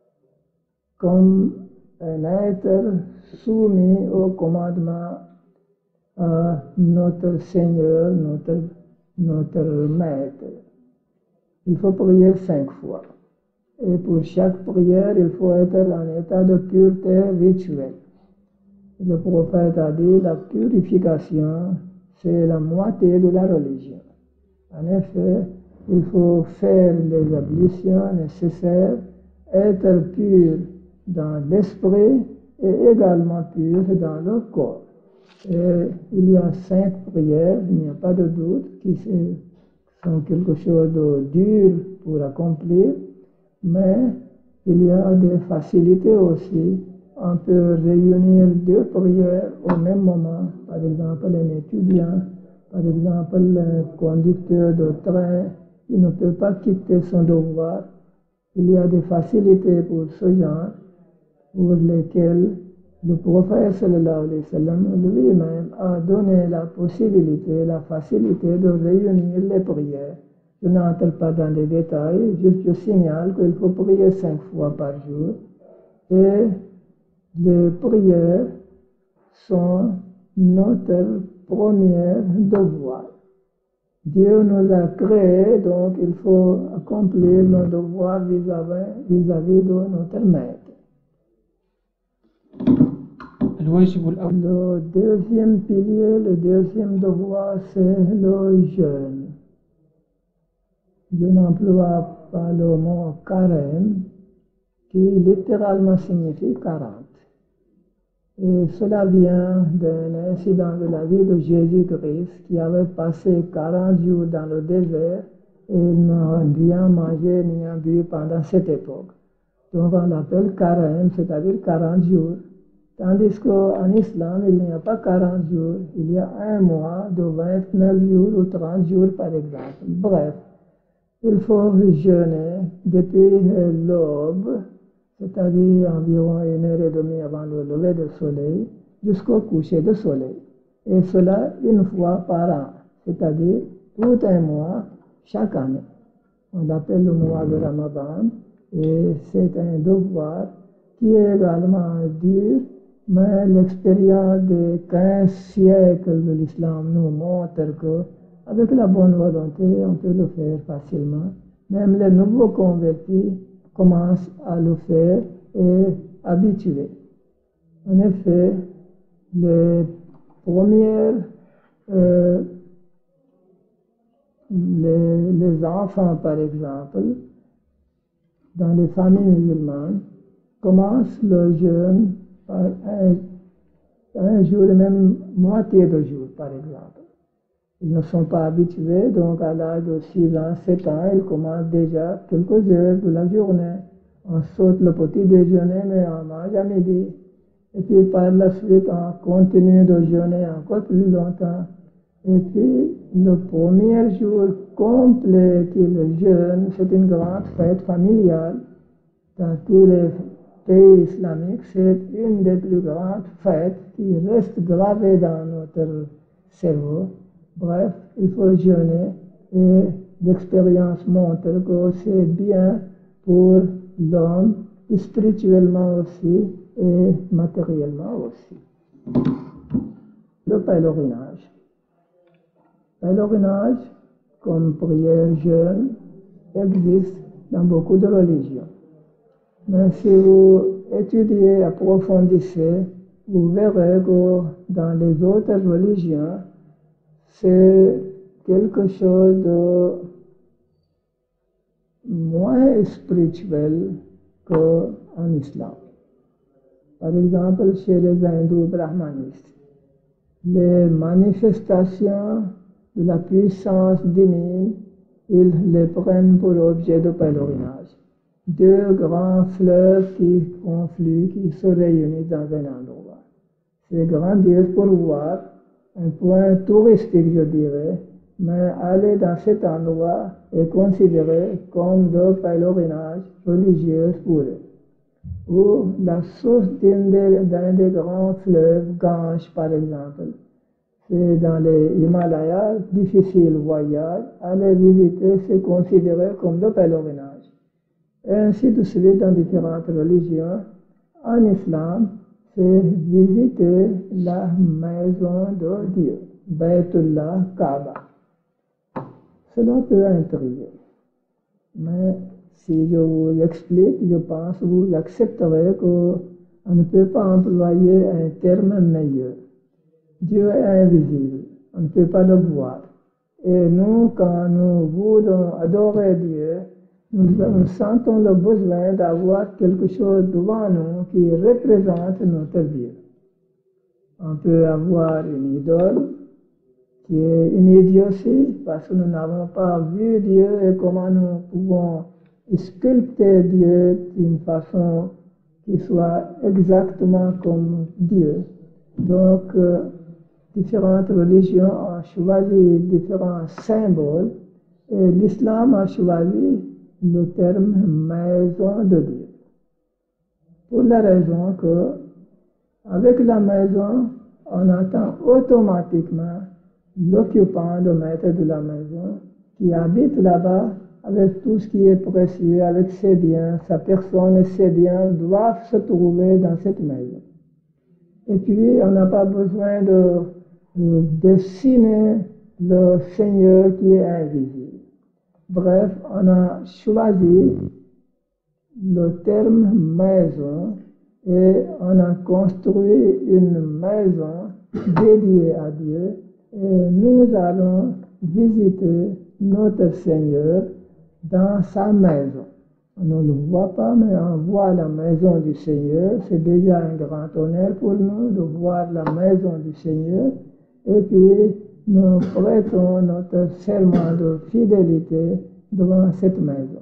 S1: comme un être soumis au commandement à notre Seigneur, notre, notre Maître. Il faut prier cinq fois. Et pour chaque prière, il faut être en état de pureté rituelle. Le prophète a dit, la purification, c'est la moitié de la religion. En effet, il faut faire les ablutions nécessaires, être pur dans l'esprit et également pur dans le corps. Et il y a cinq prières, il n'y a pas de doute, qui sont quelque chose de dur pour accomplir, mais il y a des facilités aussi. On peut réunir deux prières au même moment, par exemple un étudiant, par exemple un conducteur de train, il ne peut pas quitter son devoir. Il y a des facilités pour ce genre, pour lesquelles le prophète sallallahu alayhi wa sallam lui-même a donné la possibilité, la facilité de réunir les prières. Je n'entre pas dans les détails, juste je signale qu'il faut prier cinq fois par jour. Et les prières sont notre premier devoir. Dieu nous a créés, donc il faut accomplir nos devoirs vis-à-vis, vis-à-vis de notre Maître. Le deuxième pilier, le deuxième devoir, c'est le jeûne. Je n'emploie pas le mot carême, qui littéralement signifie quarante. Et cela vient d'un incident de la vie de Jésus-Christ qui avait passé quarante jours dans le désert et il n'a rien mangé ni bu pendant cette époque. Donc on l'appelle carême, c'est-à-dire quarante jours. Tandis qu'en islam, il n'y a pas quarante jours, il y a un mois de vingt-neuf jours ou trente jours par exemple. Bref, il faut jeûner depuis l'aube c'est-à-dire environ une heure et demie avant le lever du soleil, jusqu'au coucher du soleil. Et cela une fois par an, c'est-à-dire tout un mois chaque année. On l'appelle le mois de Ramadan et c'est un devoir qui est également dur, mais l'expérience des quinze siècles de l'islam nous montre que avec la bonne volonté, on peut le faire facilement. Même les nouveaux convertis commencent à le faire et habitués. En effet, les premières, euh, les, les enfants par exemple, dans les familles musulmanes, commencent le jeûne par un, un jour, même moitié de jour par exemple. Ils ne sont pas habitués, donc à l'âge de six ans, sept ans, ils commencent déjà quelques heures de la journée. On saute le petit déjeuner, mais on mange à midi. Et puis par la suite, on continue de jeûner encore plus longtemps. Et puis, le premier jour complet qu'il jeûne, c'est une grande fête familiale. Dans tous les pays islamiques, c'est une des plus grandes fêtes qui reste gravée dans notre cerveau. Bref, il faut jeûner et l'expérience montre que c'est bien pour l'homme, spirituellement aussi et matériellement aussi. Le pèlerinage. Pèlerinage, comme prière jeûne, existe dans beaucoup de religions. Mais si vous étudiez, approfondissez, vous verrez que dans les autres religions, c'est quelque chose de moins spirituel qu'en islam. Par exemple, chez les hindous brahmanistes, les manifestations de la puissance divine, ils les prennent pour objet de pèlerinage. Deux grands fleuves qui confluent, qui se réunissent dans un endroit. C'est grandiose pour voir, un point touristique, je dirais, mais aller dans cet endroit est considéré comme de pèlerinage religieux pour eux. Ou la source d'un des, d'un des grands fleuves, Gange par exemple, c'est dans les Himalayas, difficile voyage, aller visiter, c'est considéré comme de pèlerinage. Et ainsi de suite dans différentes religions. En islam, c'est visiter la maison de Dieu, Baytullah, Kaaba. Cela peut intriguer. Mais si je vous l'explique, je pense que vous accepterez qu'on ne peut pas employer un terme meilleur. Dieu est invisible, on ne peut pas le voir. Et nous, quand nous voulons adorer Dieu, nous, nous sentons le besoin d'avoir quelque chose devant nous qui représente notre Dieu. On peut avoir une idole qui est une idiotie parce que nous n'avons pas vu Dieu et comment nous pouvons sculpter Dieu d'une façon qui soit exactement comme Dieu. Donc, euh, différentes religions ont choisi différents symboles et l'islam a choisi le terme maison de Dieu. Pour la raison que, avec la maison, on entend automatiquement l'occupant, le maître de la maison, qui habite là-bas avec tout ce qui est précieux, avec ses biens, sa personne et ses biens doivent se trouver dans cette maison. Et puis, on n'a pas besoin de, de dessiner le Seigneur qui est invisible. Bref, on a choisi le terme maison et on a construit une maison dédiée à Dieu et nous allons visiter notre Seigneur dans sa maison. On ne le voit pas, mais on voit la maison du Seigneur. C'est déjà un grand honneur pour nous de voir la maison du Seigneur. Et puis, nous prêtons notre serment de fidélité devant cette maison.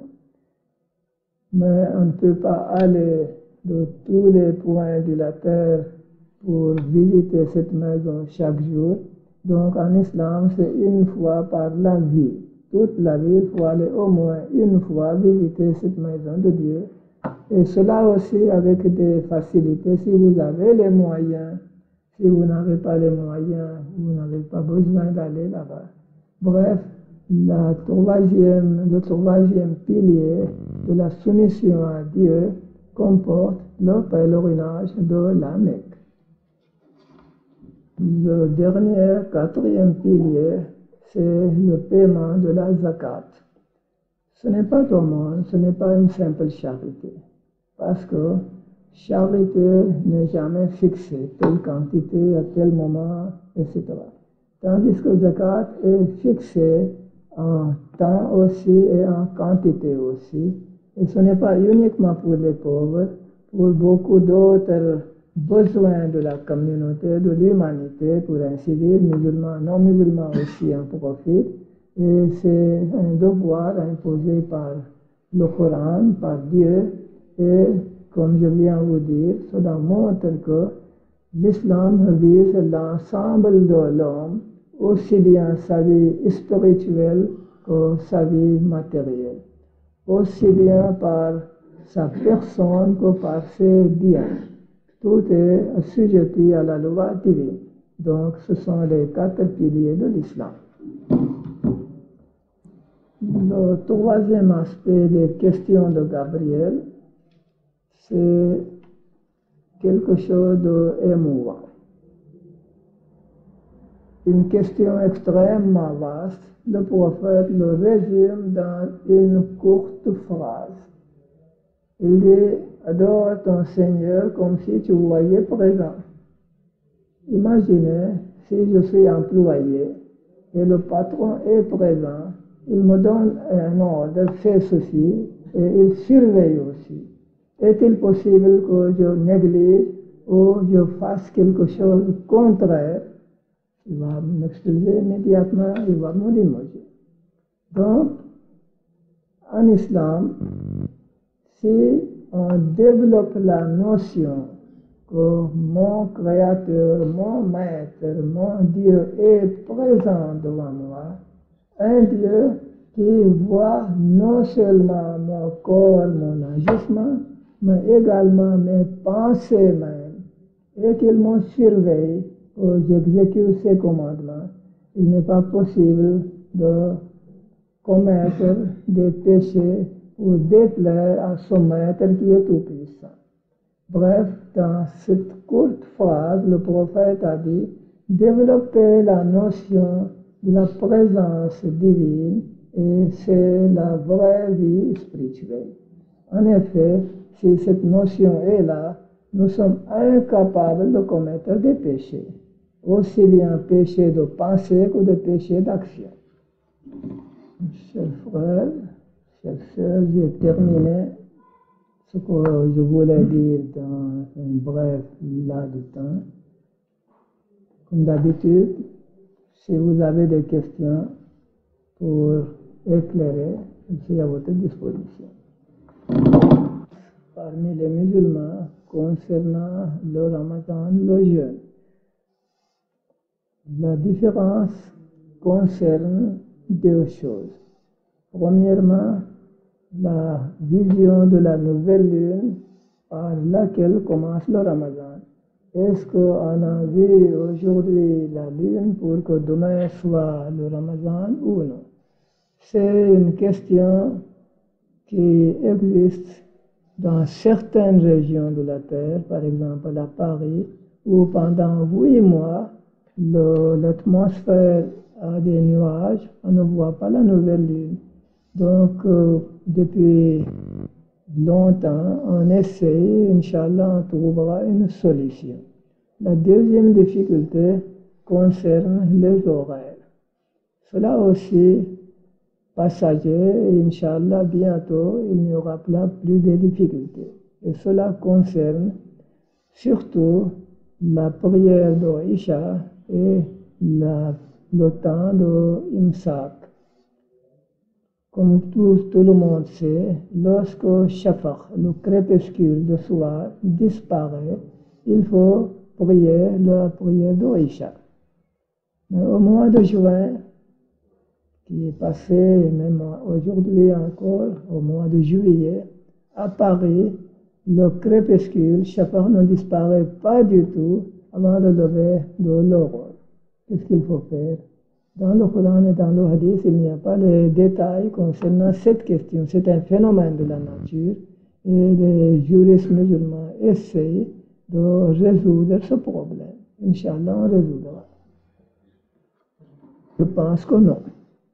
S1: Mais on ne peut pas aller de tous les points de la terre pour visiter cette maison chaque jour. Donc, en islam, c'est une fois par la vie. Toute la vie, il faut aller au moins une fois visiter cette maison de Dieu Et cela aussi avec des facilités, si vous avez les moyens. Si vous n'avez pas les moyens, vous n'avez pas besoin d'aller là-bas. Bref, la troisième, le troisième pilier de la soumission à Dieu comporte le pèlerinage de la Mecque. Le dernier, quatrième pilier, c'est le paiement de la zakat. Ce n'est pas d'aumône, ce n'est pas une simple charité, parce que charité n'est jamais fixée, telle quantité à tel moment, et cetera. Tandis que zakat est fixé en temps aussi et en quantité aussi. Et ce n'est pas uniquement pour les pauvres, pour beaucoup d'autres besoins de la communauté, de l'humanité, pour ainsi dire, musulmans, non musulmans aussi en profitent. Et c'est un devoir imposé par le Coran, par Dieu, et comme je viens de vous dire, cela montre que l'islam vise l'ensemble de l'homme, aussi bien sa vie spirituelle que sa vie matérielle, aussi bien par sa personne que par ses biens. Tout est assujetti à la loi divine. Donc, ce sont les quatre piliers de l'islam. Le troisième aspect des questions de Gabriel, c'est quelque chose d'émouvant. Une question extrêmement vaste, le prophète le résume dans une courte phrase. Il dit, adore ton Seigneur comme si tu le voyais présent. Imaginez si je suis employé et le patron est présent, il me donne un ordre, fais ceci, et il surveille aussi. Est-il possible que je néglige ou je fasse quelque chose de contraire? Il va m'excuser immédiatement, il va me démoger. Donc, en islam, si on développe la notion que mon Créateur, mon Maître, mon Dieu est présent devant moi, un Dieu qui voit non seulement mon corps, mon agissement, mais également mes pensées même, et qu'il me surveille, que j'exécute ses commandements. Il n'est pas possible de commettre des péchés ou déplaire à son Maître qui est tout-puissant. Bref, dans cette courte phrase, le prophète a dit « Développer la notion de la présence divine et c'est la vraie vie spirituelle. » En effet, si cette notion est là, nous sommes incapables de commettre des péchés, aussi bien péchés de pensée que de péchés d'action. Chers frères, chers sœurs, j'ai terminé ce que je voulais dire dans un bref laps de temps. Comme d'habitude, si vous avez des questions pour éclairer, je suis à votre disposition. Parmi les musulmans, concernant le Ramadan, le jeûne, la différence concerne deux choses. Premièrement, la vision de la nouvelle lune par laquelle commence le Ramadan. Est-ce qu'on a vu aujourd'hui la lune pour que demain soit le Ramadan ou non? C'est une question qui existe dans certaines régions de la Terre, par exemple à Paris, où pendant huit mois, l'atmosphère a des nuages, on ne voit pas la nouvelle lune. Donc, euh, depuis longtemps, on essaie, Inch'Allah, on trouvera une solution. La deuxième difficulté concerne les horaires. Cela aussi, passager, et Inch'Allah, bientôt, il n'y aura plus de difficultés. Et cela concerne surtout la prière de Isha et la, le temps de Imsak. Comme tout, tout le monde sait, lorsque Shafaq, le crépuscule de soir, disparaît, il faut prier la prière de Isha. Mais au mois de juin, qui est passé, même aujourd'hui encore, au mois de juillet, à Paris, le crépuscule, Shafaq ne disparaît pas du tout avant le lever de l'aurore. Qu'est-ce qu'il faut faire? Dans le Coran et dans le Hadith, il n'y a pas de détails concernant cette question. C'est un phénomène de la nature et les juristes musulmans essayent de résoudre ce problème. Inch'Allah, on résoudra. Je pense que non.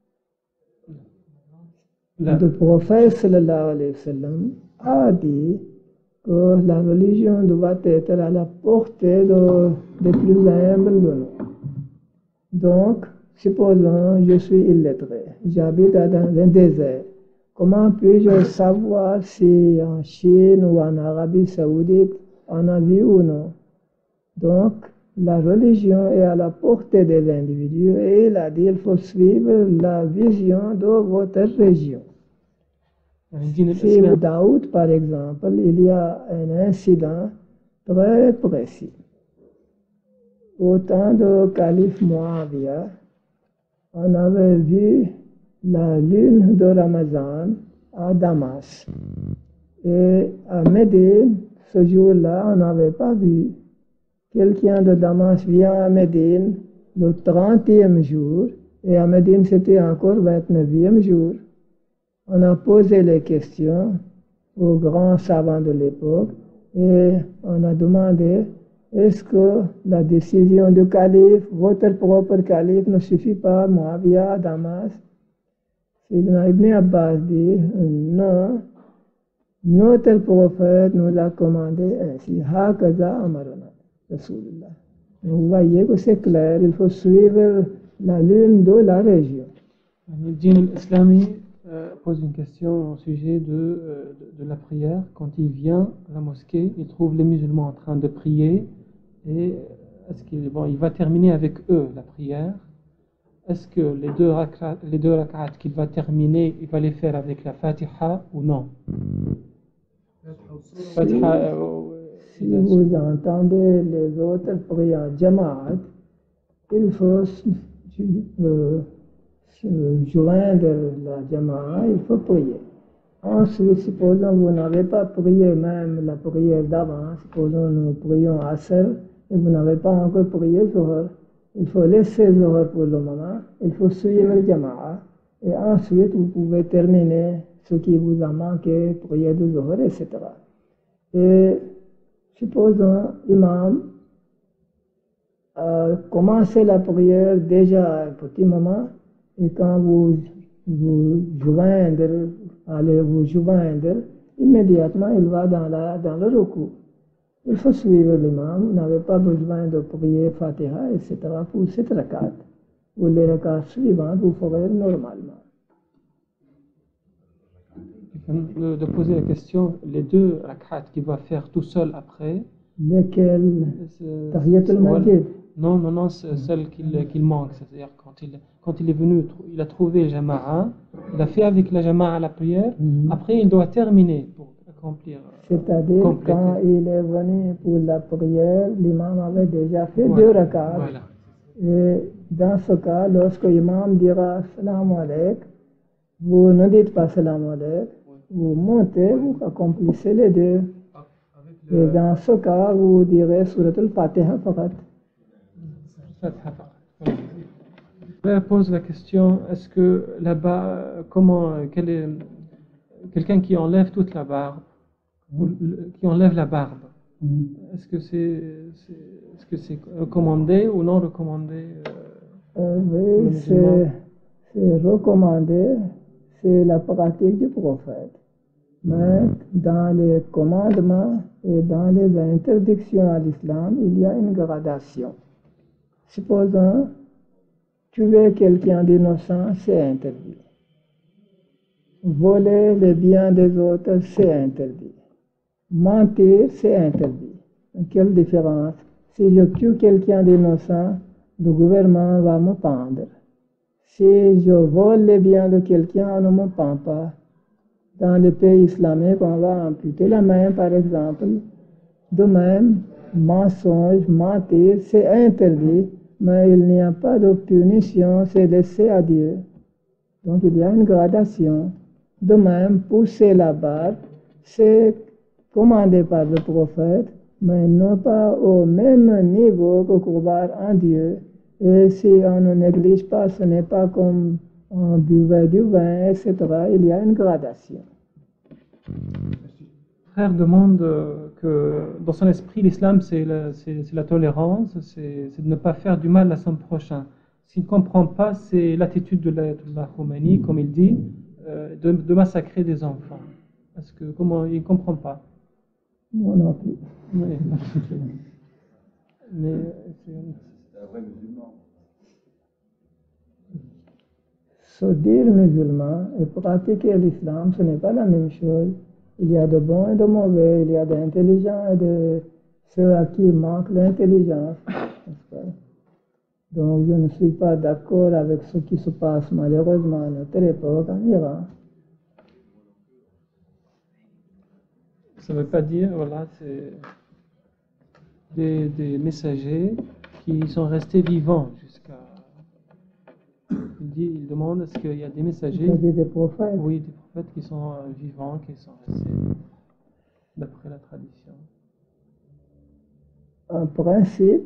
S2: La-
S1: Le prophète sallallahu alayhi wa sallam a dit que la religion doit être à la portée de, des plus humbles de nous. Donc, supposons je suis illettré, j'habite dans un désert. Comment puis-je savoir si en Chine ou en Arabie Saoudite on a vu ou non? Donc, la religion est à la portée des individus et il a dit qu'il faut suivre la vision de votre région.
S2: يعني الدين
S1: Si
S2: الإسلام
S1: Daoud, par exemple, il y a un incident très précis. Au temps de calife Muawiyah, on avait vu la lune de Ramadan à Damas. Et à Médine, ce jour-là, on n'avait pas vu. Quelqu'un de Damas vient à Médine le trentième jour, et à Médine, c'était encore le vingt-neuvième jour. On a posé les questions aux grands savants de l'époque et on a demandé est-ce que la décision du calife, votre propre calife, ne suffit pas, Muawiyah, Damas? Sayyidina Ibn Abbas dit non, notre prophète nous l'a commandé ainsi. Hakaza amarana, Rasulullah. Vous voyez que c'est clair, il faut suivre la lune de la région.
S2: يعني الدين الإسلامي euh, pose une question au sujet de, euh, de, de la prière. Quand il vient à la mosquée, il trouve les musulmans en train de prier et est-ce qu'il bon, il va terminer avec eux la prière. Est-ce que les deux rak'at, les deux rak'at qu'il va terminer, il va les faire avec la Fatiha ou non? Fatiha, euh,
S1: Si vous entendez les autres prier en Jamaat, il faut euh, joindre la Jamaat, il faut prier. Ensuite, supposons que vous n'avez pas prié même la prière d'avant, supposons que nous prions Asr et vous n'avez pas encore prié Zohar, il faut laisser Zohar pour le moment, il faut suivre le Jamaat et ensuite vous pouvez terminer ce qui vous a manqué, prier de Zohar, et cetera. Et supposons l'imam a commencé la prière déjà un petit moment et quand vous vous joindre, allez vous joindre, immédiatement il va dans, la, dans le recours. Il faut suivre l'imam, vous n'avez pas besoin de prier Fatiha, et cetera pour cette rakat. Pour les rakats suivantes, vous ferez normalement.
S2: de, de poser la question, les deux rak'at qu'il va faire tout seul après.
S1: Lesquels?
S2: c'est-
S1: Tahiyat
S2: c'est-
S1: al-Masjid.
S2: Non, non, non, c'est celle qu'il qu'il manque. C'est-à-dire quand il, quand il est venu, il a trouvé Jama'a, il a fait avec la Jama'a la prière,
S1: Mhm.
S2: après il doit terminer pour accomplir.
S1: C'est-à-dire,
S2: compléter.
S1: quand il est venu pour la prière, l'imam avait déjà fait
S2: Voilà.
S1: deux rakats.
S2: Voilà.
S1: Et dans ce cas, lorsque l'imam dira salam alaikum, vous ne dites pas salam alaikum, vous montez, vous accomplissez les deux. Et dans ce cas, vous direz surat al-Fatiha faqat.
S2: Fatiha faqat. Voilà. Là, pose la question, est-ce que là-bas, comment, quel est quelqu'un qui enlève toute la barbe, ou le- qui enlève la barbe,
S1: Mhm.
S2: est-ce que c'est c'est est-ce que c'est recommandé ou non recommandé euh,
S1: Euh,
S2: pour
S1: oui,
S2: le musulman?
S1: c'est c'est recommandé, c'est la pratique du prophète. Mais dans les commandements et dans les interdictions à l'islam, il y a une gradation. Supposons tuer quelqu'un d'innocent, c'est interdit. Voler les biens des autres, c'est interdit. Mentir, c'est interdit. Quelle différence? Si je tue quelqu'un d'innocent, le gouvernement va me pendre. Si je vole les biens de quelqu'un, on ne me pend pas. Dans les pays islamiques, on va amputer la main, par exemple. De même, mensonge, mentir, c'est interdit, mais il n'y a pas de punition, c'est laissé à Dieu. Donc il y a une gradation. De même, pousser la barbe, c'est commandé par le prophète, mais non pas au même niveau que croire en Dieu. Et si on ne néglige pas, ce n'est pas comme on buvait du vin, et cetera. Il y a une gradation.
S2: Le frère demande que dans son esprit, l'islam, c'est la, c'est, c'est la tolérance, c'est, c'est de ne pas faire du mal à son prochain. S'il ne comprend pas, c'est l'attitude de l'Ayatollah Khomeini, comme il dit, euh, de, de massacrer des enfants. Parce que comment il ne comprend pas.
S1: Moi non plus.
S2: Oui. Mais c'est
S3: un vrai musulman.
S1: Se dire musulman et pratiquer l'islam, ce n'est pas la même chose. Il y a de bons et de mauvais, il y a d'intelligents et de ceux à qui manque l'intelligence. Donc je ne suis pas d'accord avec ce qui se passe malheureusement à notre époque en Iran.
S2: Ça ne veut pas dire, voilà, c'est des, des messagers qui sont restés vivants jusqu'à... Il, dit, il demande est-ce qu'il y a des messagers...
S1: Il y a des prophètes.
S2: Oui, des prophètes qui sont euh, vivants, qui sont restés d'après la tradition.
S1: En principe,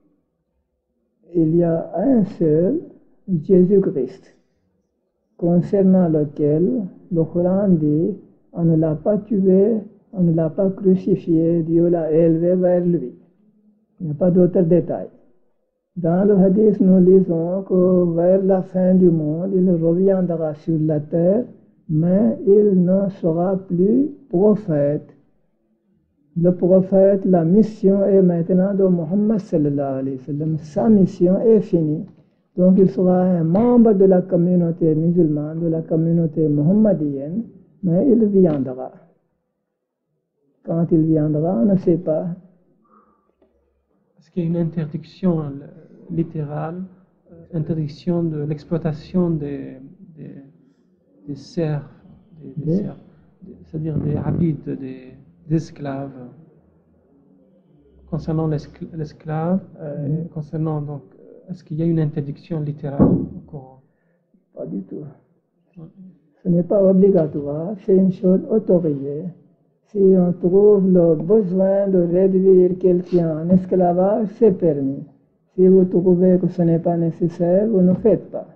S1: il y a un seul, Jésus-Christ, concernant lequel le Coran dit on ne l'a pas tué, on ne l'a pas crucifié, Dieu l'a élevé vers lui. Il n'y a pas d'autres détails. Dans le hadith, nous lisons que vers la fin du monde, il reviendra sur la terre, mais il ne sera plus prophète. Le prophète, la mission est maintenant de Muhammad sallallahu alayhi wa sallam. Sa mission est finie. Donc il sera un membre de la communauté musulmane, de la communauté muhammadienne, mais il viendra. Quand il viendra, on ne sait pas.
S2: Est-ce qu'il y a une interdiction littérale, interdiction de l'exploitation des, des, des serfs, des, des
S1: Des-
S2: serfs, des- c'est-à-dire des abides, des, des esclaves, concernant l'escl- l'esclave, euh,
S1: Mhm.
S2: concernant donc, euh, est-ce qu'il y a une interdiction littérale au Coran?
S1: Pas du tout. Ce n'est pas obligatoire, c'est une chose autorisée. Si on trouve le besoin de réduire quelqu'un en esclavage, c'est permis. Si vous trouvez que ce n'est pas nécessaire, vous ne faites pas.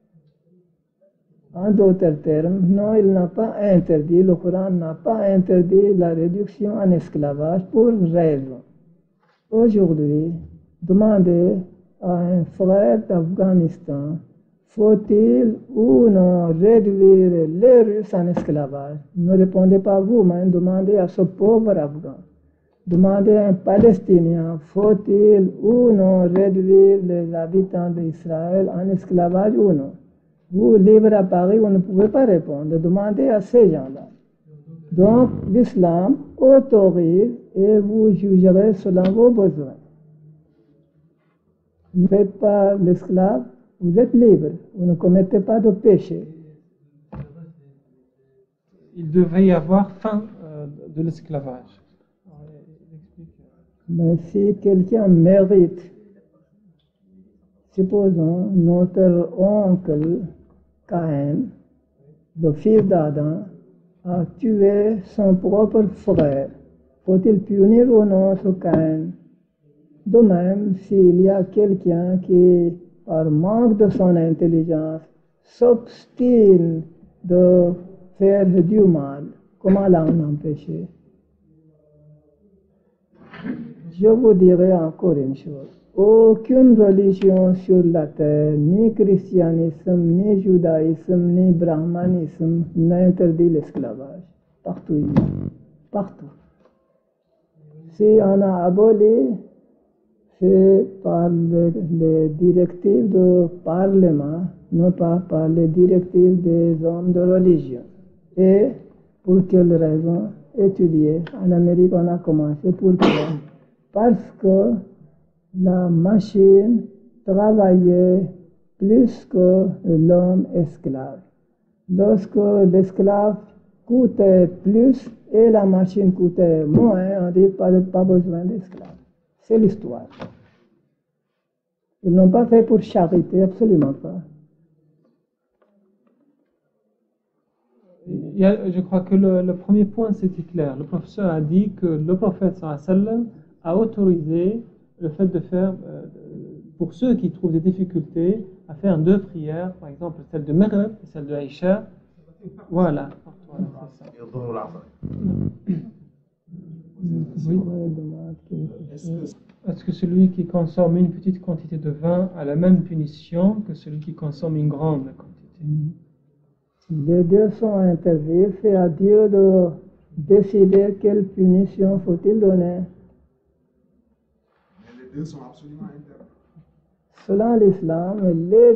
S1: En d'autres termes, non, il n'a pas interdit, le Coran n'a pas interdit la réduction en esclavage pour raison. Aujourd'hui, demandez à un frère d'Afghanistan, faut-il ou non réduire les Russes en esclavage? Ne répondez pas vous, mais demandez à ce pauvre Afghan. Demandez à un Palestinien, faut-il ou non réduire les habitants d'Israël en esclavage ou non? Vous, libre à Paris, vous ne pouvez pas répondre. Demandez à ces gens-là. Donc, l'islam autorise et vous jugerez selon vos besoins. Vous n'êtes pas l'esclave, vous êtes libre. Vous ne commettez pas de péché.
S2: Il devait y avoir fin euh, de l'esclavage. Alors, il explique, euh,
S1: Mais si quelqu'un mérite, supposons notre oncle Caïn, le fils d'Adam, a tué son propre frère. Faut-il punir ou non ce Caïn? De même, s'il y a quelqu'un qui, par manque de son intelligence, s'obstine de faire du mal, comment l'en empêcher? Je vous dirai encore une chose. Aucune religion sur la terre, ni christianisme, ni judaïsme, ni brahmanisme, n'interdit l'esclavage. Partout, il y a. Partout. Si on a aboli, c'est par les, les directives du Parlement, non pas par les directives des hommes de religion. Et pour quelle raison? Étudier. En Amérique, on a commencé. Pourquoi? Parce que la machine travaillait plus que l'homme esclave. Lorsque l'esclave coûtait plus et la machine coûtait moins, on dit pas, pas besoin d'esclave. C'est l'histoire. Ils n'ont pas fait pour charité, absolument pas.
S2: Il y a, je crois que le, le premier point c'était clair. Le professeur a dit que le prophète sallallahu alayhi wa sallam a autorisé le fait de faire, euh, pour ceux qui trouvent des difficultés, à faire deux prières, par exemple celle de Maghrib et celle de Aïcha. Voilà. Voilà, c'est ça. Oui. Est-ce que celui qui consomme une petite quantité de vin a la même punition que celui qui consomme une grande quantité?
S1: Les deux sont interdits. C'est à Dieu de décider quelle punition faut-il donner.
S3: Mais les deux sont absolument interdits.
S1: Selon l'islam, les